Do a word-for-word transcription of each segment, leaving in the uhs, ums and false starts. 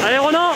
Allez Ronan.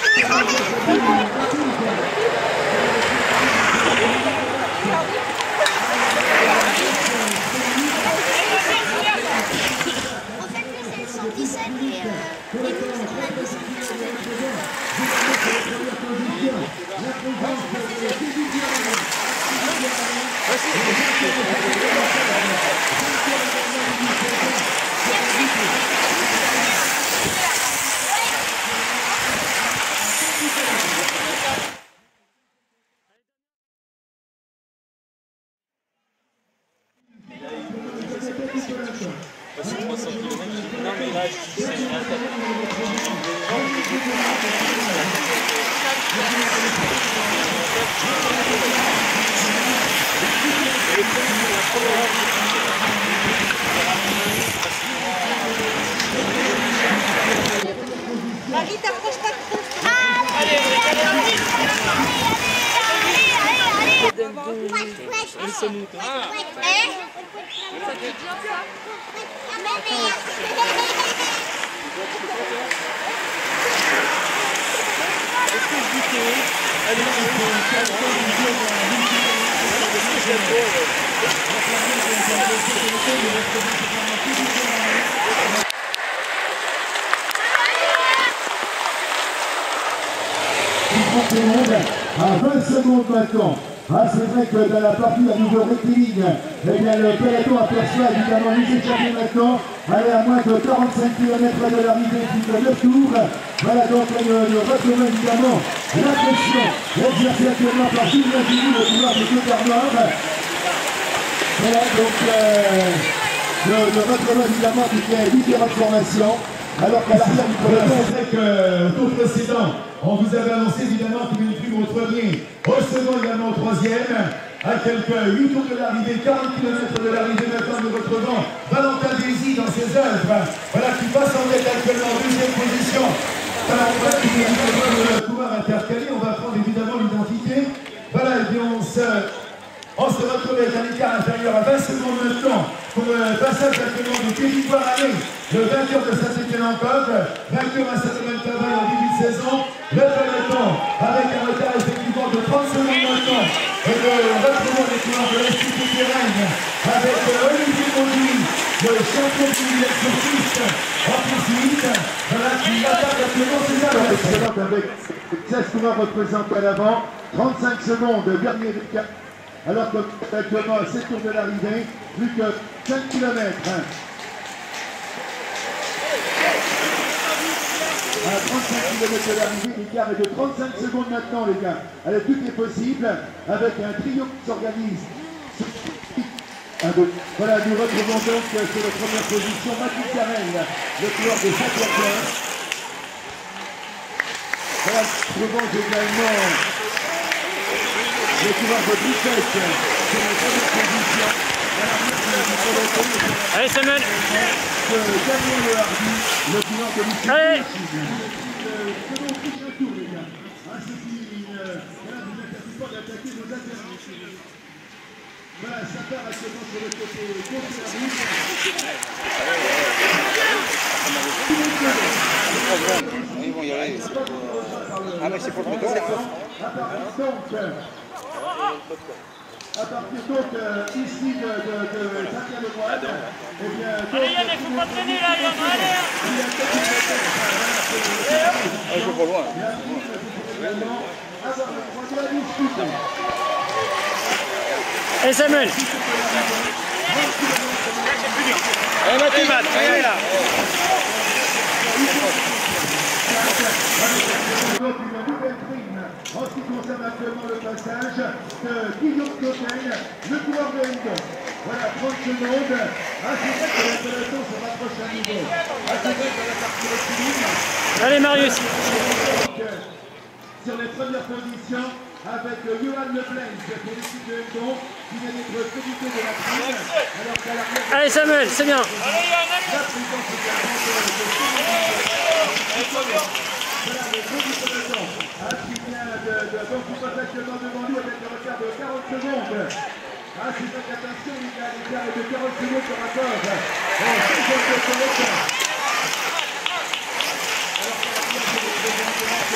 Marie, t'approches pas trop. Allez, allez, allez, allez, à vingt secondes maintenant. Ah, c'est vrai que dans la partie à niveau rectiligne, eh bien, le peloton aperçoit évidemment les échappés maintenant. Allez, à moins de quarante-cinq kilomètres de l'arrivée, plus de neuf tours. Voilà donc le, le retrouve évidemment la pression exercée actuellement par Julien Gilou, le pouvoir de deux quarts noirs. Voilà donc euh, le, le retrouve évidemment qui fait différentes formations. Alors qu'à l'arrière du peloton, c'est vrai qu'au tour précédent, on vous avait annoncé évidemment qu'il y avait une plume au premier, au second également au troisième, à quelques huit tours de l'arrivée, quarante kilomètres de l'arrivée maintenant de votre vent, Valentin Désy dans ses œuvres, voilà qui passe en tête actuellement en deuxième position. Alors on va pouvoir intercaler, on va prendre évidemment l'identité. Voilà, et bien on se, on se retrouve avec un écart inférieur à vingt secondes maintenant pour le passage actuellement de Kevin Guarani, le vainqueur de Saint-Étienne-en-Côte, vainqueur à Saint-Domingue-Travail en début de saison. Le peloton avec un retard effectivement de trente secondes maintenant. Et le retrouvons des coureurs de l'Institut Terraine avec Olivier Mauduit, le champion du exorciste en poursuite. Voilà qui attaque actuellement ses adversaires. Avec seize coureurs représentés à l'avant, trente-cinc secondes, dernier cap. Alors que actuellement à sept tours de l'arrivée, plus que cinq kilomètres. À trente-cinq kilomètres de l'arrivée, l'écart est de trente-cinq secondes maintenant, les gars. Allez, tout est possible avec un trio qui s'organise. Voilà, nous retrouvons donc sur la première position Mathieu Carrel, le coureur de Saint-Ouen. Voilà, nous retrouvons également le coureur de Bouchette sur la première position. Allez Samuel. Daniel Le Hardy, le coureur de Bouchette. Allez. Voilà, ça part actuellement sur le côté gauche de la route. Ils vont y aller. Ah mais c'est pour le temps. À partir donc euh, ici de, de, de Saint-Pierre-de-Moine, eh bien... allez Yann, il faut pas traîner là, Yann, allez. Ah, je vais pas loin. Allez Samuel. Allez Mathieu, allez là. Donc une nouvelle prime en ce qui concerne actuellement le passage de Guillaume Coquel, le coureur de Hendon. Voilà, trente secondes. Ah, c'est vrai que le peloton se rapproche à nouveau. Ah, c'est vrai que la partie rectiligne. Allez Marius. Sur les premières positions, avec Johan Leblanc pour l'équipe de Hendon, qui vient d'être crédité de la prime. Alors qu'à l'arrière... Allez Samuel, c'est bien. Allez Yann, allez. La présidence également sur le voilà, le gros du peloton, ah, qui vient de, de, donc il passe actuellement devant nous avec un retard de quarante secondes. Ah, c'est pas qu'attention, il a l'écart de quarante secondes par rapport au cinquante de peloton. Alors,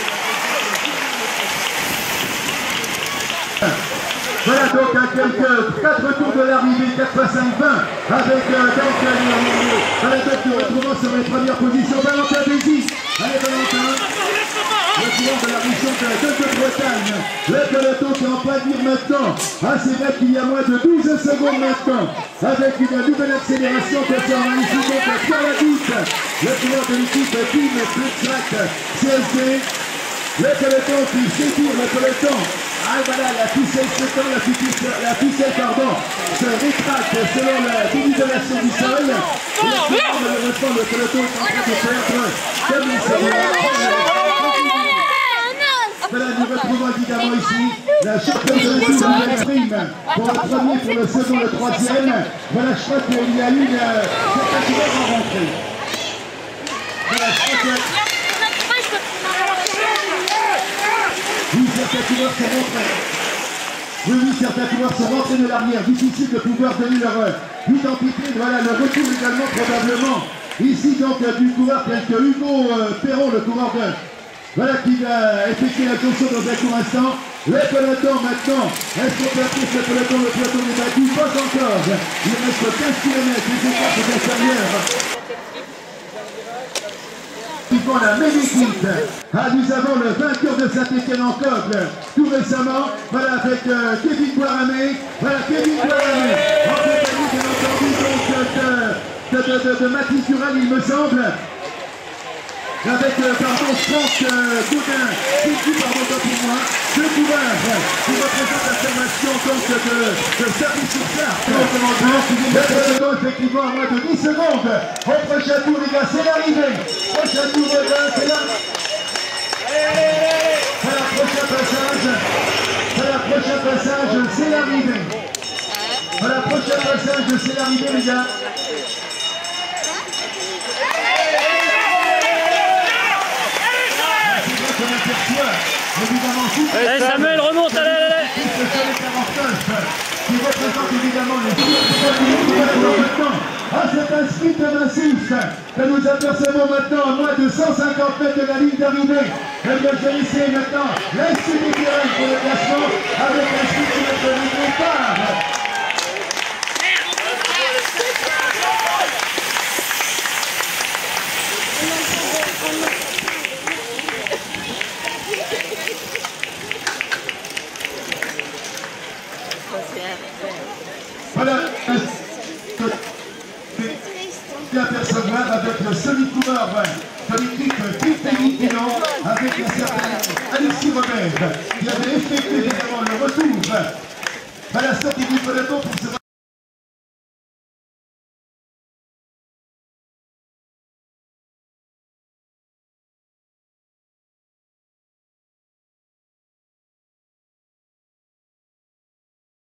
Voilà donc à quelques quatre tours de l'arrivée, quatre fois cinq, vingt, avec euh, donc, euh, voilà donc nous retrouvons sur les premières positions Valentin Bézi. Allez Valentin, le coureur de la mission de la de Bretagne. Le peloton qui est en train de dire maintenant, ah c'est vrai qu'il y a moins de douze secondes maintenant, avec une nouvelle accélération concernant ici donc Pierre Lagoutte, le coureur de l'équipe Team Flextrack C S D. Le peloton qui s'étire, le peloton. Ah voilà, la ficelle s'étend, la ficelle, la ficelle pardon, se rétracte selon la dénivellation du sol. Et malheureusement, le peloton est en train de perdre comme il se Voilà, nous retrouvons évidemment ici la championne de la prime pour le premier, pour le second, le troisième. Voilà, je crois qu'il y a eu certains qui vont en rentrer. Voilà, je crois que... Oui, certains coureurs sont rentrés. Oui, oui, certains coureurs sont rentrés de l'arrière. Difficile de pouvoir donner leur identité. Voilà, le retour également probablement. Ici donc du coureur tel que Hugo euh, Perron, le coureur de... Voilà, qui va effectuer la course dans un court instant. Le peloton maintenant. Est-ce qu'on peut appeler ce peloton? Le peloton est battu? Pas encore. Il reste quinze kilomètres. Les étapes inférieures. Ils font la même équipe. Ah, nous avons le vainqueur de Saint-Étienne en Coble tout récemment, voilà, avec euh, Kevin Boiramé. Voilà, Kevin Boiramé, en compagnie bien entendu donc de, de, de, de, de Mathis Dural, il me semble. Avec, euh, pardon, Franck euh, Gaudin, c'est tout, pardon, pas pour moi, deux coureurs qui représentent la formation donc de, de service sur place. Le peloton, effectivement, à moins de dix secondes. Au prochain tour, les gars, c'est l'arrivée. Prochain tour, les gars, c'est l'arrivée. Voilà, prochain passage. Voilà, prochain passage, c'est l'arrivée. Voilà, prochain passage, c'est l'arrivée, les gars. Allez Samuel, remonte, allez, allez, allez. Qui représente évidemment les maintenant. Ah, c'est un sprint massif que nous apercevons maintenant à moins de cent cinquante mètres de la ligne d'arrivée. Et bien, je vais essayer maintenant l'issue du terrain pour le classement avec un sprint de notre départ. Voilà, c'est à percevoir avec le solide coureur de l'équipe Team avec un certain Alexis Robert qui avait effectué évidemment le retour à la sortie du peloton pour se